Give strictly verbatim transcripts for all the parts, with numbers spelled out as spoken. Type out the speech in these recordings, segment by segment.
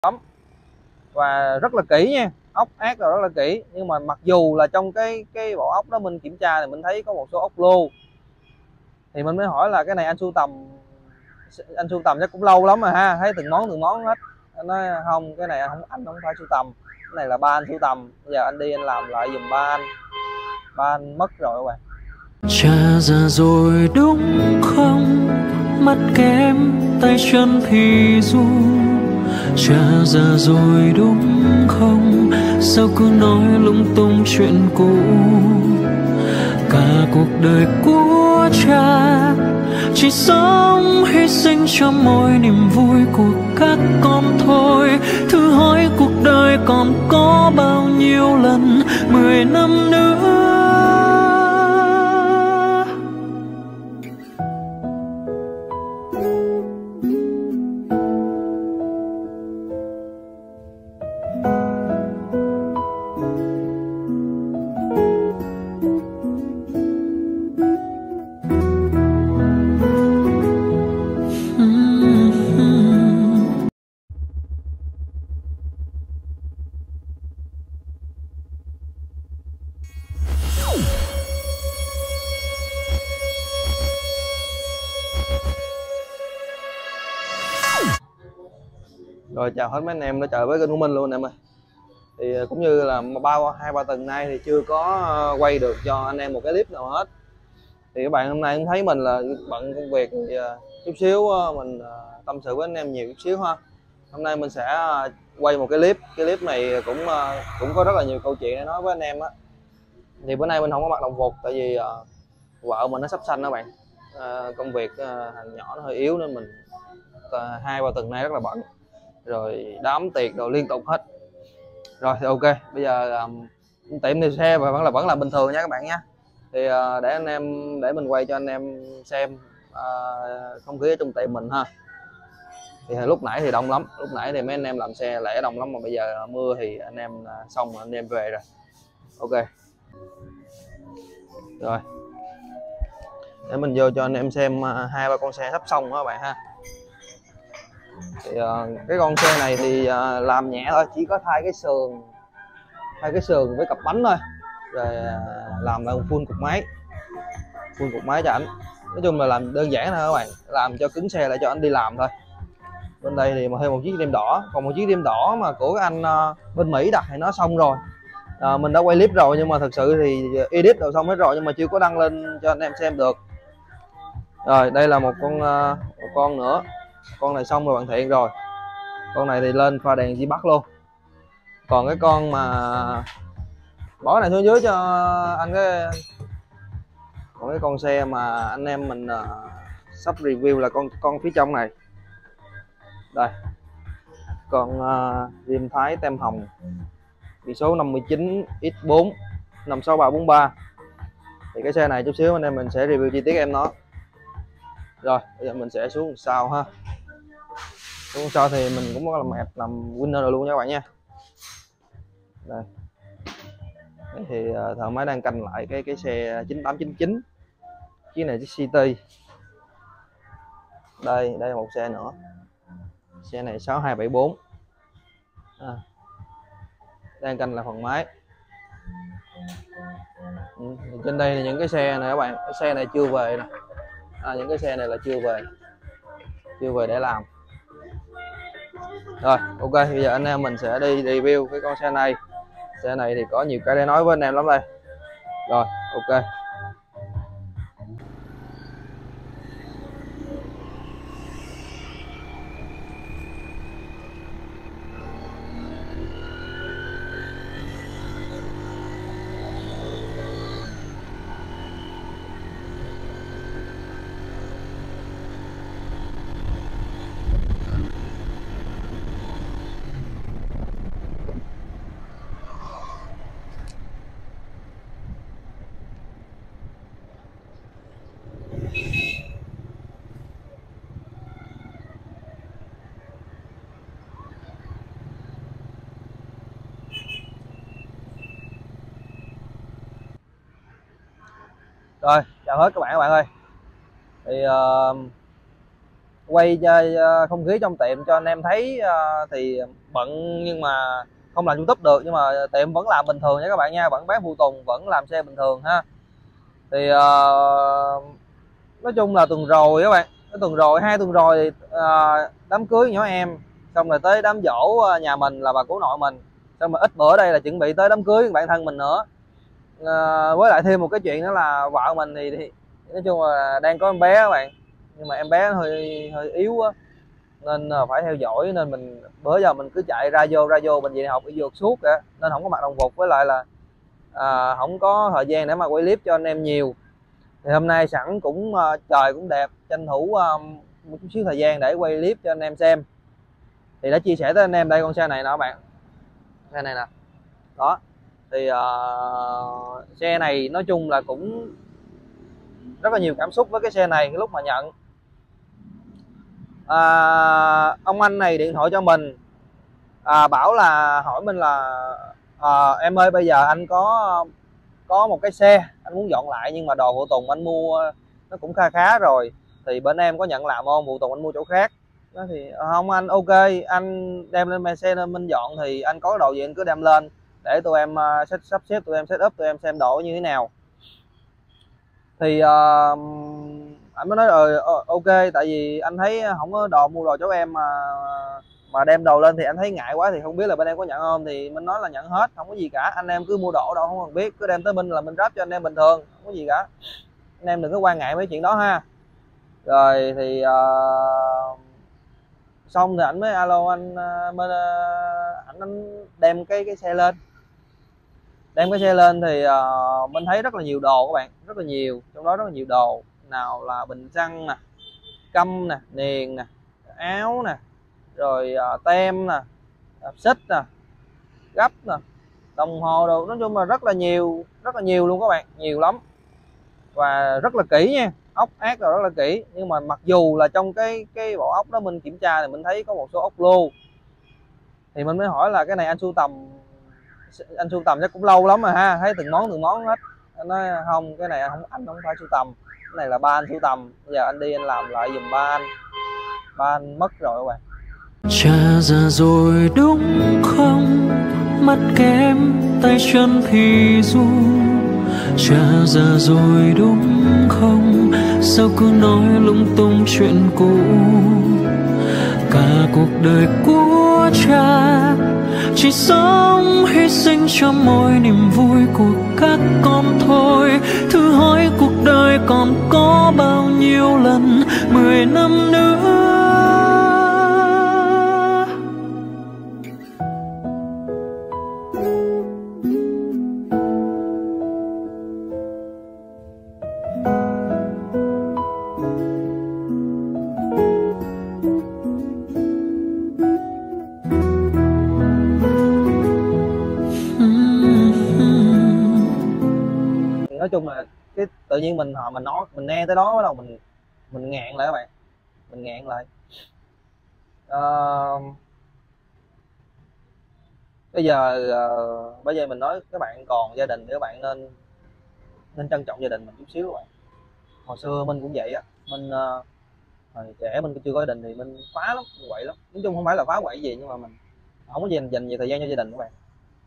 lắm và rất là kỹ nha, ốc ác rồi rất là kỹ. Nhưng mà mặc dù là trong cái cái bộ ốc đó mình kiểm tra thì mình thấy có một số ốc lô, thì mình mới hỏi là cái này anh sưu tầm anh sưu tầm chắc cũng lâu lắm rồi ha, thấy từng món từng món hết. Anh nói không, cái này anh không anh không phải sưu tầm, cái này là ba anh sưu tầm, bây giờ anh đi anh làm lại giùm ba anh, ba anh mất rồi các bạn. Cha già rồi đúng không, mắt kém tay chân thì ru. Cha già rồi đúng không, sao cứ nói lung tung chuyện cũ. Cả cuộc đời của cha chỉ sống hy sinh cho mỗi niềm vui của các con thôi. Thử hỏi cuộc đời còn có bao nhiêu lần mười năm nữa. Rồi chào hết mấy anh em đã chờ với kênh của mình luôn anh em ơi. Thì cũng như là bao hai ba tuần nay thì chưa có quay được cho anh em một cái clip nào hết. Thì các bạn hôm nay cũng thấy mình là bận công việc thì chút xíu mình tâm sự với anh em nhiều chút xíu ha. Hôm nay mình sẽ quay một cái clip, cái clip này cũng cũng có rất là nhiều câu chuyện để nói với anh em á. Thì bữa nay mình không có mặc đồng phục tại vì vợ mình nó sắp sanh đó bạn. À, công việc thằng nhỏ nó hơi yếu nên mình hai ba tuần nay rất là bận, rồi đám tiệc đồ liên tục hết. Rồi thì ok, bây giờ um, tiệm thì xe và vẫn là vẫn là bình thường nha các bạn nhé. Thì uh, để anh em để mình quay cho anh em xem uh, không khí ở trong tiệm mình ha. Thì lúc nãy thì đông lắm, lúc nãy thì mấy anh em làm xe lẻ đông lắm, mà bây giờ mưa thì anh em uh, xong anh em về rồi. Ok rồi, để mình vô cho anh em xem hai ba con xe sắp xong đó các bạn ha. Thì, uh, cái con xe này thì uh, làm nhẹ thôi, chỉ có thay cái sườn thay cái sườn với cặp bánh thôi, rồi uh, làm lại full cục máy full cục máy cho ảnh. Nói chung là làm đơn giản thôi các bạn, làm cho cứng xe lại cho anh đi làm thôi. Bên đây thì mà thêm một chiếc đêm đỏ, còn một chiếc đêm đỏ mà của anh uh, bên Mỹ đặt thì nó xong rồi. Uh, mình đã quay clip rồi nhưng mà thật sự thì edit rồi xong hết rồi, nhưng mà chưa có đăng lên cho anh em xem được. Rồi đây là một con uh, một con nữa, con này xong rồi bạn Thiện rồi. Con này thì lên pha đèn di bắt luôn. Còn cái con mà bỏ này xuống dưới cho anh cái còn cái con xe mà anh em mình uh, sắp review là con con phía trong này đây, con uh, Diêm Thái tem hồng biển số năm chín x bốn năm sáu ba bốn ba. Thì cái xe này chút xíu anh em mình sẽ review chi tiết em nó. Rồi bây giờ mình sẽ xuống sau ha. Xuống sau thì mình cũng có làm map làm winner rồi luôn nha các bạn nha. Đây. Đây thì uh, thợ máy đang canh lại cái cái xe chín tám chín chín, chiếc này chiếc City. Đây đây là một xe nữa, xe này sáu hai bảy bốn, à, đang canh lại phần máy. Ừ, trên đây là những cái xe này các bạn, cái xe này chưa về nè, à, những cái xe này là chưa về chưa về để làm. Rồi ok, bây giờ anh em mình sẽ đi review cái con xe này. Xe này thì có nhiều cái để nói với anh em lắm đây. Rồi ok. Rồi chào hết các bạn các bạn ơi. Thì uh, quay uh, không khí trong tiệm cho anh em thấy. Uh, thì bận nhưng mà không làm YouTube được, nhưng mà tiệm vẫn làm bình thường nha các bạn nha, vẫn bán phụ tùng, vẫn làm xe bình thường ha. Thì uh, nói chung là tuần rồi các bạn, cái tuần rồi hai tuần rồi thì uh, đám cưới nhỏ em, xong rồi tới đám dỗ nhà mình là bà cố nội mình, xong rồi ít bữa đây là chuẩn bị tới đám cưới bạn thân mình nữa. Uh, với lại thêm một cái chuyện đó là vợ mình thì, thì nói chung là đang có em bé các bạn, nhưng mà em bé hơi hơi yếu á, nên phải theo dõi, nên mình bữa giờ mình cứ chạy ra vô ra vô bệnh viện học y dược suốt cả, nên không có mặt đồng phục, với lại là à, không có thời gian để mà quay clip cho anh em nhiều. Thì hôm nay sẵn cũng uh, trời cũng đẹp, tranh thủ uh, một chút xíu thời gian để quay clip cho anh em xem. Thì đã chia sẻ tới anh em đây con xe này nè các bạn, xe này nè đó. Thì uh, xe này nói chung là cũng rất là nhiều cảm xúc với cái xe này. Cái lúc mà nhận, à, ông anh này điện thoại cho mình, à, bảo là hỏi mình là à, em ơi bây giờ anh có có một cái xe anh muốn dọn lại, nhưng mà đồ phụ tùng anh mua nó cũng kha khá rồi, thì bên em có nhận làm không, phụ tùng anh mua chỗ khác. Đó thì không anh, ok anh đem lên xe lên mình dọn, thì anh có đồ gì anh cứ đem lên để tụi em uh, sắp, sắp xếp, tụi em set up, tụi em xem đồ như thế nào. Thì uh, anh mới nói rồi uh, ok, tại vì anh thấy không có đồ mua đồ cháu em mà mà đem đồ lên thì anh thấy ngại quá, thì không biết là bên em có nhận không. Thì mình nói là nhận hết, không có gì cả, anh em cứ mua đồ đâu không cần biết, cứ đem tới mình là mình ráp cho anh em bình thường, không có gì cả, anh em đừng có quan ngại mấy chuyện đó ha. Rồi thì uh, xong thì ảnh mới alo anh, bên uh, ảnh anh đem cái cái xe lên, đem cái xe lên thì uh, mình thấy rất là nhiều đồ các bạn, rất là nhiều, trong đó rất là nhiều đồ, nào là bình xăng nè, căm nè, niền nè, áo nè, rồi uh, tem nè, xích nè, gấp nè, đồng hồ đồ, nói chung là rất là nhiều, rất là nhiều luôn các bạn, nhiều lắm và rất là kỹ nha, ốc ác rồi rất là kỹ. Nhưng mà mặc dù là trong cái cái bộ ốc đó mình kiểm tra thì mình thấy có một số ốc lô, thì mình mới hỏi là cái này anh sưu tầm anh sưu tầm chắc cũng lâu lắm rồi ha, thấy từng món từng món hết. Anh nói không, cái này anh không anh không phải sưu tầm, cái này là ba anh sưu tầm, bây giờ anh đi anh làm lại giùm ba anh, ba anh mất rồi các bạn. Cha già rồi đúng không, mắt kém tay chân thì ru. Cha già rồi đúng không, sao cứ nói lung tung chuyện cũ. Cả cuộc đời của cha chỉ sống hy sinh cho mỗi niềm vui của các con thôi. Thử hỏi cuộc đời còn có bao nhiêu lần, mười năm nữa. Nói chung là cái tự nhiên mình họ mình nói mình nghe tới đó bắt đầu mình mình ngẹn lại các bạn, mình ngẹn lại. Uh, bây giờ uh, bây giờ mình nói các bạn còn gia đình thì các bạn nên nên trân trọng gia đình mình chút xíu các bạn. Hồi xưa mình cũng vậy á, mình uh, hồi trẻ mình chưa có gia đình thì mình phá lắm, quậy lắm, nói chung không phải là phá quậy gì, nhưng mà mình không có dành dành nhiều thời gian cho gia đình các bạn.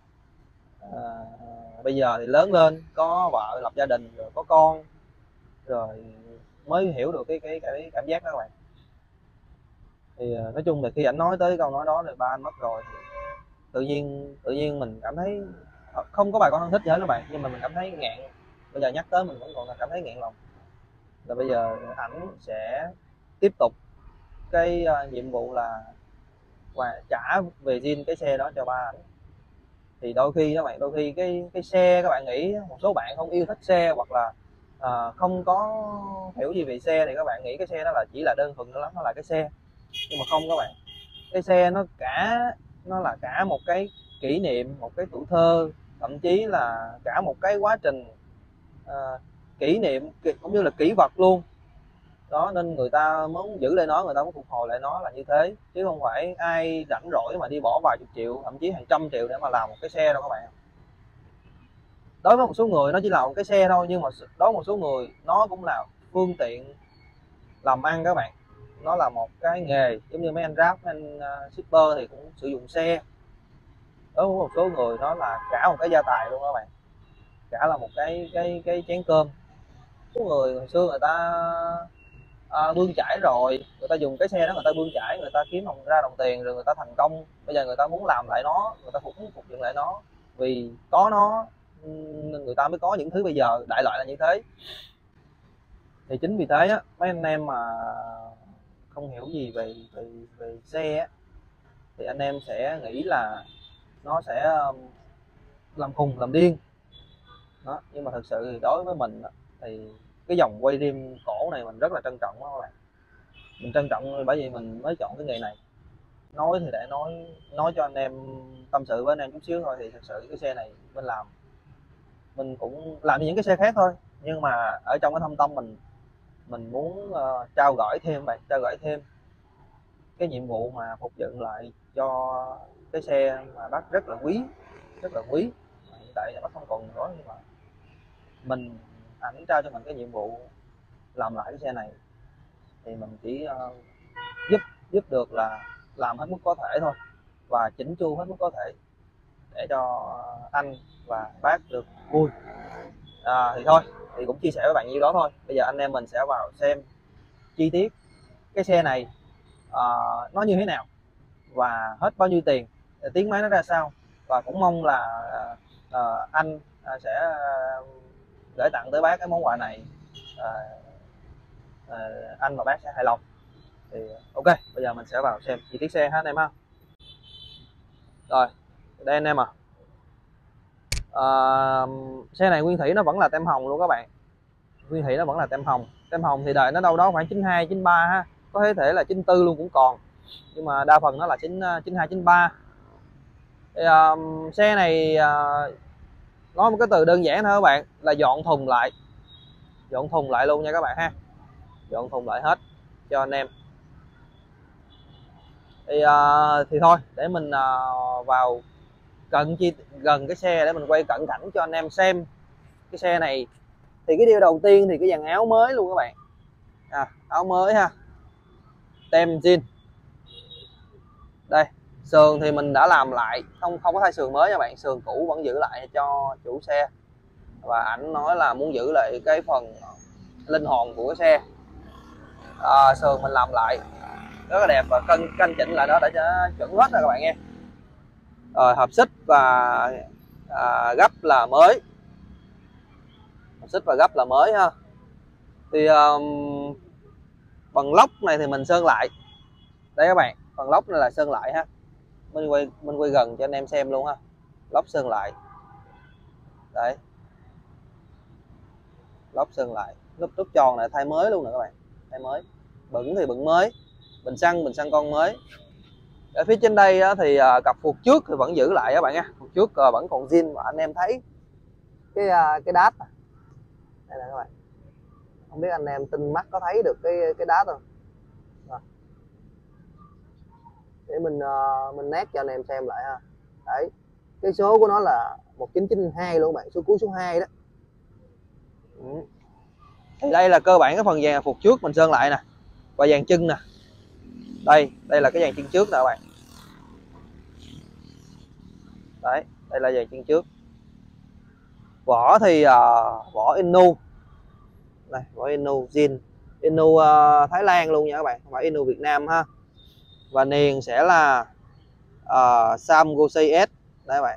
Uh, bây giờ thì lớn lên có vợ, lập gia đình rồi, có con rồi mới hiểu được cái cái cái cảm giác đó các bạn. Thì uh, nói chung là khi ảnh nói tới câu nói đó thì ba anh mất rồi, thì tự nhiên tự nhiên mình cảm thấy không có bài con thân thích gì hết các bạn, nhưng mà mình cảm thấy ngẹn. Bây giờ nhắc tới mình vẫn còn cảm thấy ngẹn lòng. Là bây giờ ảnh sẽ tiếp tục cái uh, nhiệm vụ là và trả về zin cái xe đó cho ba ảnh. Thì đôi khi các bạn, đôi khi cái cái xe các bạn nghĩ một số bạn không yêu thích xe, hoặc là à, không có hiểu gì về xe, thì các bạn nghĩ cái xe đó là chỉ là đơn thuần nó lắm, nó là cái xe. Nhưng mà không các bạn, cái xe nó cả nó là cả một cái kỷ niệm, một cái tuổi thơ, thậm chí là cả một cái quá trình à, kỷ niệm cũng như là kỷ vật luôn đó. Nên người ta muốn giữ lại nó, người ta muốn phục hồi lại nó là như thế, chứ không phải ai rảnh rỗi mà đi bỏ vài chục triệu, thậm chí hàng trăm triệu để mà làm một cái xe đâu các bạn. Đối với một số người nó chỉ là một cái xe thôi, nhưng mà đối với một số người nó cũng là phương tiện làm ăn các bạn. nó là một cái nghề giống như mấy anh Grab, mấy anh uh, shipper thì cũng sử dụng xe. Đối với một số người nó là cả một cái gia tài luôn các bạn, cả là một cái cái cái chén cơm. Số người hồi xưa người ta à, bươn chải rồi, người ta dùng cái xe đó người ta bươn chải, người ta kiếm ra đồng tiền rồi người ta thành công. Bây giờ người ta muốn làm lại nó, người ta phục phục dựng lại nó, vì có nó nên người ta mới có những thứ bây giờ, đại loại là như thế. Thì chính vì thế á, mấy anh em mà không hiểu gì về về về xe á, thì anh em sẽ nghĩ là nó sẽ làm khùng làm điên đó. Nhưng mà thực sự thì đối với mình thì cái dòng quay rim cổ này mình rất là trân trọng đó các bạn. Mình trân trọng bởi vì mình mới chọn cái nghề này. Nói thì để nói nói cho anh em tâm sự với anh em chút xíu thôi, thì thực sự cái xe này mình làm, mình cũng làm như những cái xe khác thôi, nhưng mà ở trong cái thâm tâm mình mình muốn uh, trao gửi thêm bạn trao gửi thêm cái nhiệm vụ mà phục dựng lại cho cái xe mà bác rất là quý, rất là quý. Hiện tại là bác không còn nữa, nhưng mà mình ảnh trao cho mình cái nhiệm vụ làm lại cái xe này, thì mình chỉ uh, giúp giúp được là làm hết mức có thể thôi, và chỉnh chu hết mức có thể để cho anh và bác được vui. À, thì thôi thì cũng chia sẻ với bạn nhiêu đó thôi. Bây giờ anh em mình sẽ vào xem chi tiết cái xe này uh, nó như thế nào và hết bao nhiêu tiền, tiếng máy nó ra sao, và cũng mong là uh, anh uh, sẽ uh, gửi tặng tới bác cái món quà này, uh, uh, anh và bác sẽ hài lòng. Thì ok, bây giờ mình sẽ vào xem chi tiết xe ha anh em ha. Rồi đây anh em à, uh, xe này nguyên thủy nó vẫn là tem hồng luôn các bạn. Nguyên thủy nó vẫn là tem hồng. Tem hồng thì đời nó đâu đó khoảng chín hai chín ba ha, có thể thể là chín tư luôn cũng còn, nhưng mà đa phần nó là chín hai chín ba. Thì, uh, xe này uh, nói một cái từ đơn giản thôi các bạn, là dọn thùng lại, dọn thùng lại luôn nha các bạn ha, dọn thùng lại hết cho anh em. Thì uh, thì thôi để mình uh, vào cận chi gần cái xe để mình quay cận cảnh cho anh em xem cái xe này. Thì cái điều đầu tiên thì cái dàn áo mới luôn các bạn, à, áo mới ha, tem zin. Đây sườn thì mình đã làm lại, không không có thay sườn mới nha bạn, sườn cũ vẫn giữ lại cho chủ xe, và ảnh nói là muốn giữ lại cái phần linh hồn của cái xe. À, sườn mình làm lại rất là đẹp và cân canh chỉnh lại đó để cho chuẩn hết rồi các bạn nghe. Rồi hộp xích và à, gấp là mới, hộp xích và gấp là mới ha. Thì um, phần lốc này thì mình sơn lại đây các bạn, phần lốc này là sơn lại ha, mình quay mình quay gần cho anh em xem luôn ha. Lốc sơn lại đấy, lốc sơn lại, nút nút tròn này thay mới luôn nè các bạn, thay mới. Bửng thì bửng mới, bình xăng bình xăng con mới. Ở phía trên đây á, thì uh, cặp phuộc trước thì vẫn giữ lại các bạn nha, phuộc trước uh, vẫn còn zin. Và anh em thấy cái uh, cái đát đây nè các bạn, không biết anh em tinh mắt có thấy được cái cái đát không. Rồi. Để mình uh, mình nét cho anh em xem lại ha. Đấy, cái số của nó là một chín chín hai luôn các bạn, số cuối số hai đó. Ừ. Thì đây là cơ bản cái phần dàn phục trước mình sơn lại nè, và dàn chân nè. Đây, đây là cái dàn chân trước nè các bạn. Đấy, đây là dàn chân trước. Vỏ thì uh, vỏ Inu. Đây, vỏ Inu zin, Inu uh, Thái Lan luôn nha các bạn, không phải Inu Việt Nam ha. Và niền sẽ là uh, Sam Gosei S đây các bạn.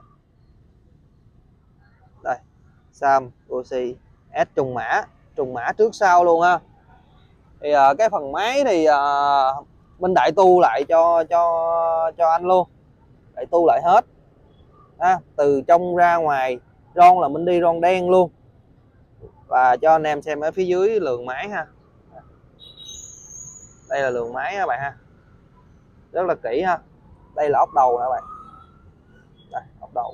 Đây, Sam Gosei S trùng mã, trùng mã trước sau luôn ha. Thì uh, cái phần máy thì uh, mình đại tu lại cho cho cho anh luôn, đại tu lại hết ha, từ trong ra ngoài. Ron là mình đi ron đen luôn, và cho anh em xem ở phía dưới lượng máy ha. Đây là lượng máy các bạn ha, rất là kỹ ha. Đây là ốc đầu nè các bạn, đây, ốc đầu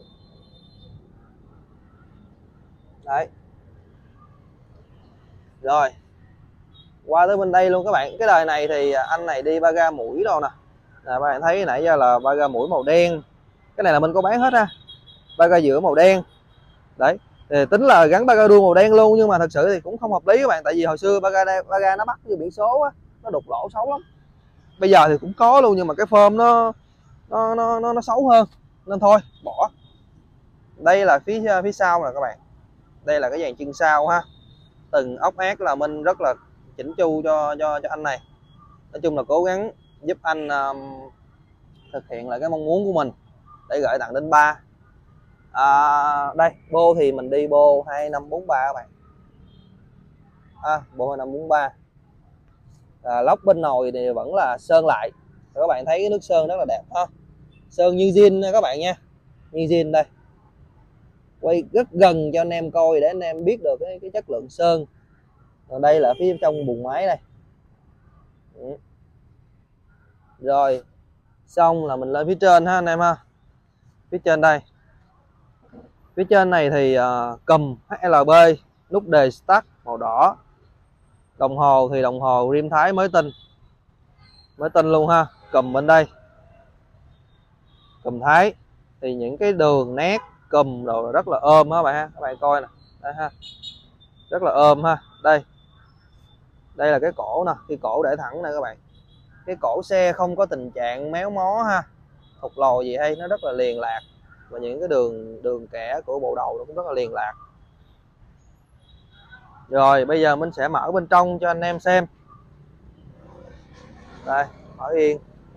đấy. Rồi qua tới bên đây luôn các bạn. Cái đời này thì anh này đi ba ga mũi đâu nè, nè các bạn thấy nãy giờ là ba ga mũi màu đen, cái này là mình có bán hết ha. Ba ga giữa màu đen đấy, thì tính là gắn ba ga đua màu đen luôn, nhưng mà thật sự thì cũng không hợp lý các bạn, tại vì hồi xưa ba ga ba ga nó bắt như biển số á, nó đục lỗ xấu lắm. bây giờ thì cũng có luôn, nhưng mà cái phơm nó nó nó nó, nó xấu hơn nên thôi bỏ. Đây là phía phía sau nè các bạn, đây là cái dàn chân sau ha, từng ốc ác là Minh rất là chỉnh chu cho cho cho anh này. Nói chung là cố gắng giúp anh um, thực hiện lại cái mong muốn của mình để gửi tặng đến ba. À, đây bô thì mình đi bô hai năm bốn ba các bạn, à, bô hai năm bốn ba. À, lốc bên nồi thì vẫn là sơn lại, các bạn thấy cái nước sơn rất là đẹp ha, sơn như zin nha các bạn nha, như zin. Đây quay rất gần cho anh em coi để anh em biết được cái, cái chất lượng sơn. Còn đây là phía trong buồng máy đây. Ừ. Rồi xong là mình lên phía trên ha anh em ha. Phía trên đây, phía trên này thì uh, cùm hát lờ bê, nút đề start màu đỏ. Đồng hồ thì đồng hồ rim Thái mới tinh, mới tinh luôn ha. Cùm bên đây, cùm Thái thì những cái đường nét cùm rồi rất là ôm ha các bạn ha, các bạn coi nè, đây ha, rất là ôm ha. Đây, đây là cái cổ nè, cái cổ để thẳng nè các bạn, cái cổ xe không có tình trạng méo mó ha, thụt lồi gì hay, nó rất là liền lạc, và những cái đường đường kẻ của bộ đầu nó cũng rất là liền lạc. Rồi bây giờ mình sẽ mở bên trong cho anh em xem. Đây, mở yên,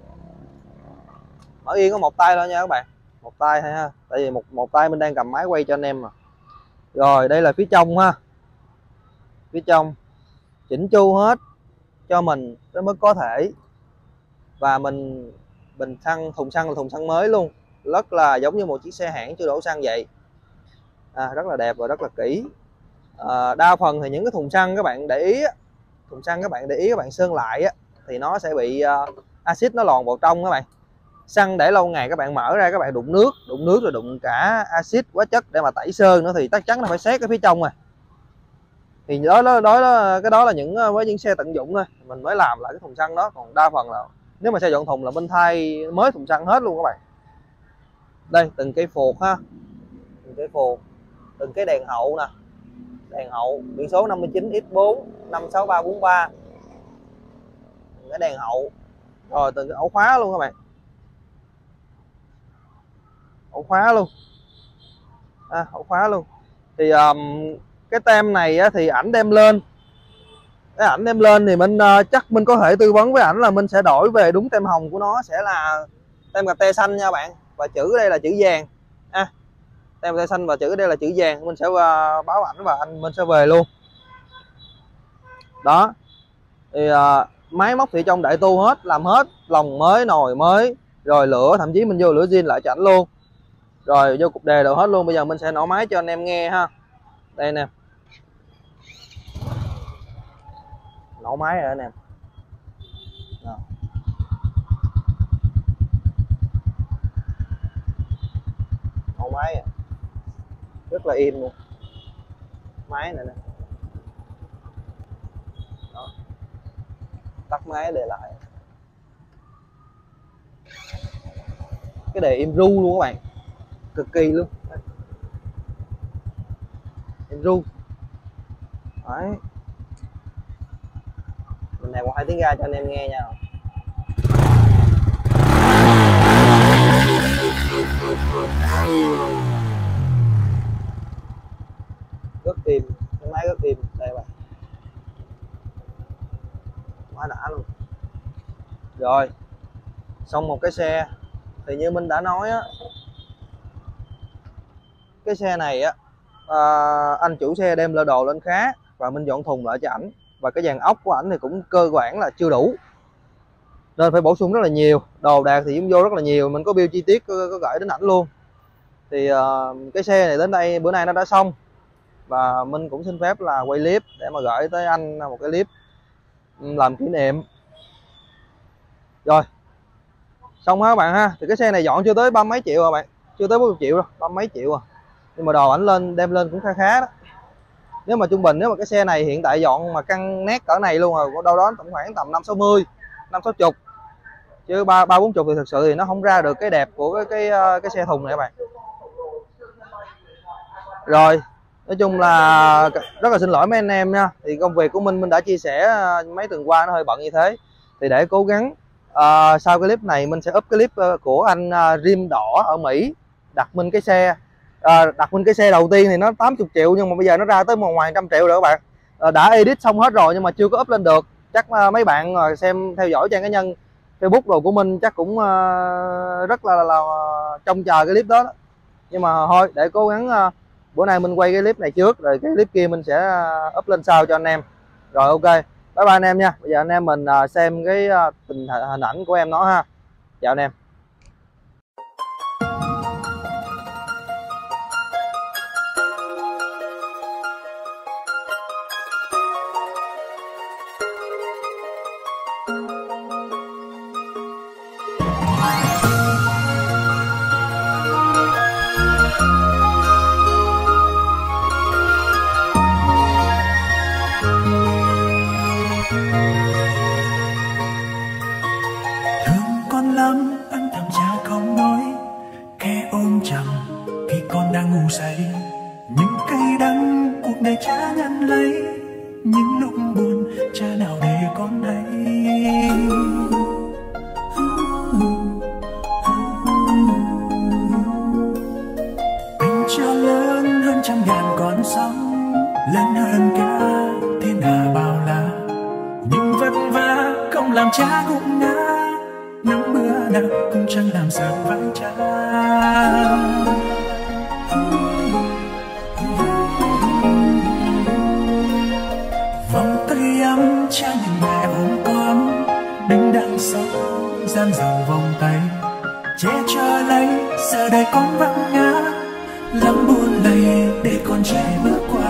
mở yên có một tay thôi nha các bạn, một tay thôi ha, tại vì một một tay mình đang cầm máy quay cho anh em mà. Rồi đây là phía trong ha, phía trong chỉnh chu hết cho mình tới mức có thể, và mình bình xăng, thùng xăng là thùng xăng mới luôn, rất là giống như một chiếc xe hãng chưa đổ xăng vậy. À, rất là đẹp và rất là kỹ. À, đa phần thì những cái thùng xăng các bạn để ý, thùng xăng các bạn để ý các bạn sơn lại á, thì nó sẽ bị uh, axit nó lòn vào trong các bạn. Xăng để lâu ngày các bạn mở ra các bạn đụng nước, đụng nước rồi đụng cả axit hóa chất để mà tẩy sơn nữa thì chắc chắn là phải xét cái phía trong rồi. Thì đó đó, đó cái đó là những với những xe tận dụng thôi mình mới làm lại cái thùng xăng đó, còn đa phần là nếu mà xe dọn thùng là bên thay mới thùng xăng hết luôn các bạn. Đây từng cái phuộc ha, từng cái phuộc, từng cái đèn hậu nè, đèn hậu biển số năm mươi chín X bốn năm sáu ba bốn ba, cái đèn hậu. Rồi từng cái ổ khóa luôn các bạn, ổ khóa luôn, à, ổ khóa luôn. Thì um, cái tem này á, thì ảnh đem lên, cái ảnh đem lên thì mình uh, chắc mình có thể tư vấn với ảnh là mình sẽ đổi về đúng tem hồng của nó sẽ là tem cà tê xanh nha bạn, và chữ ở đây là chữ vàng. À, tem cà tê xanh và chữ ở đây là chữ vàng, mình sẽ uh, báo ảnh và anh mình sẽ về luôn. Đó. Thì uh, máy móc thì trong đại tu hết, làm hết, lồng mới, nồi mới, rồi lửa, thậm chí mình vô lửa zin lại cho ảnh luôn. Rồi vô cục đề đồ hết luôn. Bây giờ mình sẽ nổ máy cho anh em nghe ha. Đây nè, nổ máy rồi anh em. Đó. Nổ máy à. Rất là im luôn máy này nè. Đó. Tắt máy để lại, cái đề im ru luôn các bạn, cực kỳ luôn, im ru. Đấy, mình đèo một hai tiếng ga cho anh em nghe nha. Rất im, cái máy rất im. Đây bạn, quá đã luôn. Rồi xong một cái xe thì như mình đã nói á, cái xe này á, à, anh chủ xe đem lơ đồ lên khá và mình dọn thùng lại cho ảnh, và cái dàn ốc của ảnh thì cũng cơ bản là chưa đủ nên phải bổ sung rất là nhiều. Đồ đạc thì cũng vô rất là nhiều, mình có bill chi tiết, có, có gửi đến ảnh luôn. Thì uh, cái xe này đến đây bữa nay nó đã xong, và mình cũng xin phép là quay clip để mà gửi tới anh một cái clip làm kỷ niệm. Rồi xong ha các bạn ha. Thì cái xe này dọn chưa tới ba mấy triệu à bạn, chưa tới bốn mươi triệu đâu, ba mấy triệu à, nhưng mà đồ ảnh lên đem lên cũng khá khá đó. Nếu mà trung bình, nếu mà cái xe này hiện tại dọn mà căng nét cỡ này luôn rồi, đâu đó tổng khoảng tầm năm sáu mươi, năm sáu chục, chứ ba ba bốn chục thì thực sự thì nó không ra được cái đẹp của cái cái cái xe thùng này các bạn. Rồi nói chung là rất là xin lỗi mấy anh em nha, thì công việc của mình mình đã chia sẻ mấy tuần qua nó hơi bận như thế, thì để cố gắng À, sau cái clip này mình sẽ up cái clip của anh uh, Rim đỏ ở Mỹ đặt Minh cái xe. À, đặt Minh cái xe đầu tiên thì nó tám mươi triệu, nhưng mà bây giờ nó ra tới một ngoài trăm triệu rồi các bạn. À, đã edit xong hết rồi nhưng mà chưa có up lên được. Chắc uh, mấy bạn uh, xem theo dõi trang cá nhân Facebook đồ của Minh chắc cũng uh, rất là, là, là trông chờ cái clip đó, đó. Nhưng mà thôi để cố gắng uh, bữa nay mình quay cái clip này trước, rồi cái clip kia mình sẽ uh, up lên sau cho anh em. Rồi ok, bye bye anh em nha. Bây giờ anh em mình uh, xem cái uh, tình hình ảnh của em nó ha. Chào anh em. Những cây đắng cuộc đời cha ngăn lấy, những lúc buồn cha nào để con hay. Anh cha lớn hơn trăm ngàn con sóng, lớn hơn cả thiên hà bao la. Nhưng vất vả không làm cha gục ngã, nắng mưa nào cũng chẳng làm sao vai cha. Cha nhìn mẹ ôm con đứng đằng sau dang dở vòng tay che chở lấy, giờ đây con vấp ngã lắm buồn lầy để con trẻ bước qua.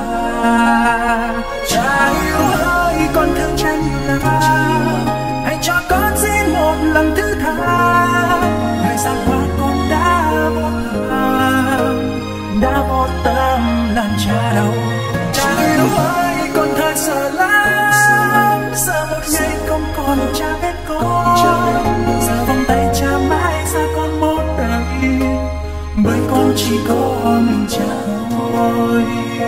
Cha yêu ơi, con thương cha nhiều lắm, hãy cho con xin một lần thứ tha. Thời gian qua con đã vô tâm, đã vô tâm làm cha đau. Cha yêu ơi, con thật sợ lắm, sợ một ngày không còn cha bên con, giờ vòng tay cha mãi xa con một đời, bởi con chỉ có mình cha thôi.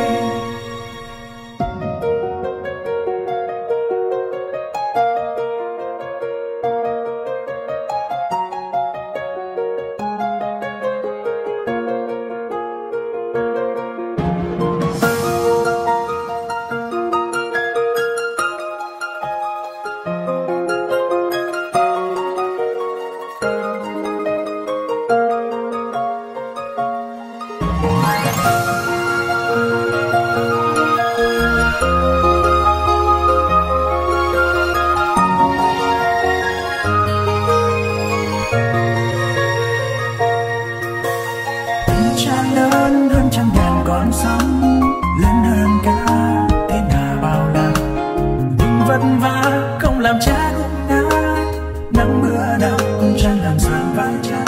Vất vả không làm cha gục ngã, nắng mưa nào cũng chẳng làm sáng vai cha.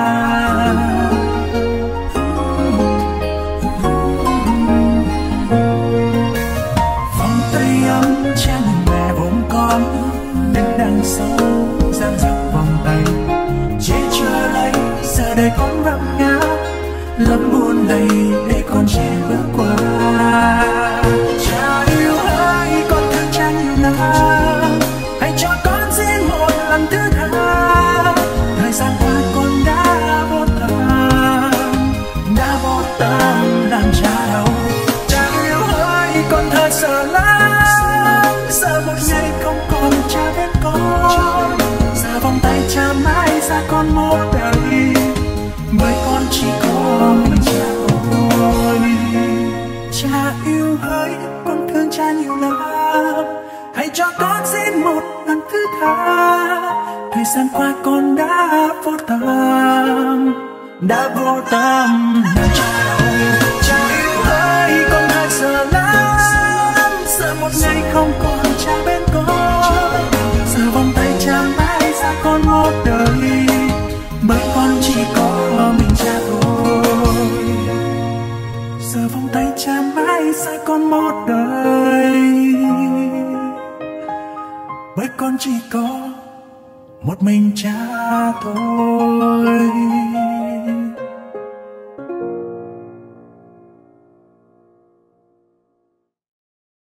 Vòng tay ấm cha nhìn mẹ ôm con đứng đằng sau dang dở vòng tay che chở lấy, giờ đây con vấp ngã lắm buồn lầy để con trẻ bước qua. Cha yêu ơi, con thương cha nhiều lắm, hãy cho con xin một lần thứ tha. Thời gian qua con đã vô tâm, đã vô tâm làm cha đau. Cha yêu ơi, con thật sợ lắm, sợ một ngày không còn cha bên con, giờ vòng tay cha mãi xa con một đời, bởi con chỉ có mình cha thôi. Cha yêu ơi, con thương cha nhiều lắm, hãy cho con xin một lần thứ tha. Thời gian qua con đã vô tâm, đã vô tâm làm cha đau. Cha yêu ơi, con thật sợ lắm, sợ một ngày không còn cha bên con, giờ vòng tay cha mãi xa con một đời, bởi con chỉ có mình cha thôi. Giờ vòng tay cha mãi xa con một đời, bởi con chỉ có một mình cha thôi.